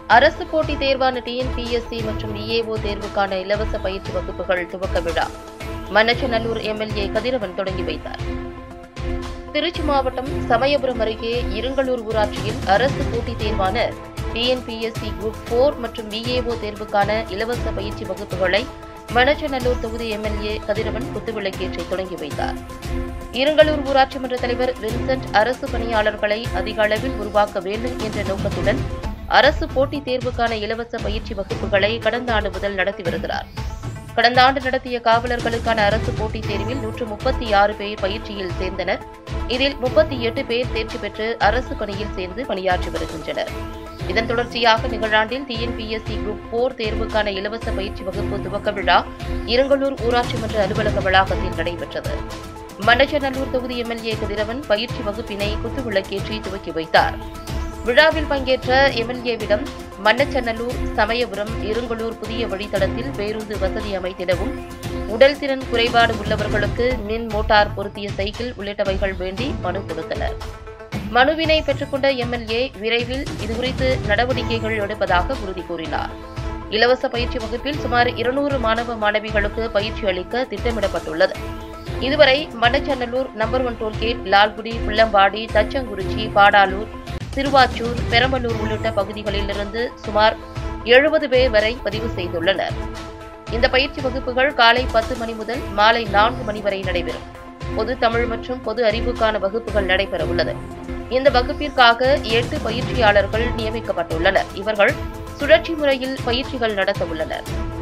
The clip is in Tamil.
அரசு போட்டித் தேர்வான டிஎன்பிஎஸ்சி மற்றும் விஏஓ தேர்வுக்கான இலவச பயிற்சி வகுப்புகள் துவக்க விழா மண்ணச்சநல்லூர் எம்எல்ஏ கதிரவன் தொடங்கி வைத்தார். திருச்சி மாவட்டம் சமயபுரம் அருகே இருங்கலூர் ஊராட்சியில் அரசு போட்டித் தேர்வான டிஎன்பிஎஸ்சி குரூப் 4 மற்றும் விஏஓ தேர்வுக்கான இலவச பயிற்சி வகுப்புகளை மண்ணச்சநல்லூர் தொகுதி எம்எல்ஏ கதிரவன் குத்துவிளக்கேற்றி தொடங்கி வைத்தார். இருங்கலூர் ஊராட்சி மன்ற தலைவர் வின்சென்ட் அரசு பணியாளர்களை அதிக அளவில் உருவாக்க வேண்டும் என்ற நோக்கத்துடன் அரசு போட்டித் தேர்வுக்கான இலவச பயிற்சி வகுப்புகளை கடந்த ஆண்டு முதல் நடத்தி வருகிறார். கடந்த ஆண்டு நடத்திய காவலர்களுக்கான அரசு போட்டித் தேர்வில் 136 பேர் பயிற்சியில் சேர்ந்தனர். இதில் 38 பேர் தேர்ச்சி பெற்று அரசு பணியில் சேர்ந்து பணியாற்றி வருகின்றனர். இதன் தொடர்ச்சியாக நிகழாண்டில் டிஎன்பிஎஸ்சி குரூப் 4 தேர்வுக்கான இலவச பயிற்சி வகுப்பு துவக்க விழா இருங்கலூர் ஊராட்சி மன்ற அலுவலக வளாகத்தில் நடைபெற்றது. மண்ணச்சநல்லூர் தொகுதி எம்எல்ஏ கதிரவன் பயிற்சி வகுப்பினை குத்துவிளக்கேற்றி துவக்கி வைத்தார். விழாவில் பங்கேற்ற எம்எல்ஏவிடம் மண்ணச்சநல்லூர், சமயபுரம், இருங்கலூர் புதிய வழித்தடத்தில் பேருந்து வசதி அமைத்திடவும், உடல் திறன் குறைபாடு உள்ளவர்களுக்கு மின் மோட்டார் பொருத்திய சைக்கிள் உள்ளிட்டவைகள் வேண்டி மனு கொடுத்தனர். மனுவினை பெற்றுக்கொண்ட எம்எல்ஏ விரைவில் இதுகுறித்து நடவடிக்கைகள் எடுப்பதாக உறுதி கூறினார். இலவச பயிற்சி வகுப்பில் சுமார் 200 மாணவ மாணவிகளுக்கு பயிற்சி அளிக்க திட்டமிடப்பட்டுள்ளது. இதுவரை மண்ணச்சநல்லூர் நம்பர் 1 டோல்கேட், லால்குடி, புள்ளம்பாடி, தச்சங்குறிச்சி, பாடாலூர், திருவாச்சூர், பெரம்பலூர் உள்ளிட்ட பகுதிகளிலிருந்து சுமார் 70 பேர் வரை பதிவு செய்துள்ளனர். இந்த பயிற்சி வகுப்புகள் காலை 10 மணி முதல் மாலை 4 மணி வரை நடைபெறும். பொது தமிழ் மற்றும் பொது அறிவுக்கான வகுப்புகள் நடைபெறவுள்ளது. இந்த வகுப்பிற்காக 8 பயிற்சியாளர்கள் நியமிக்கப்பட்டுள்ளனர். இவர்கள் சுழற்சி முறையில் பயிற்சிகள் நடத்த உள்ளனர்.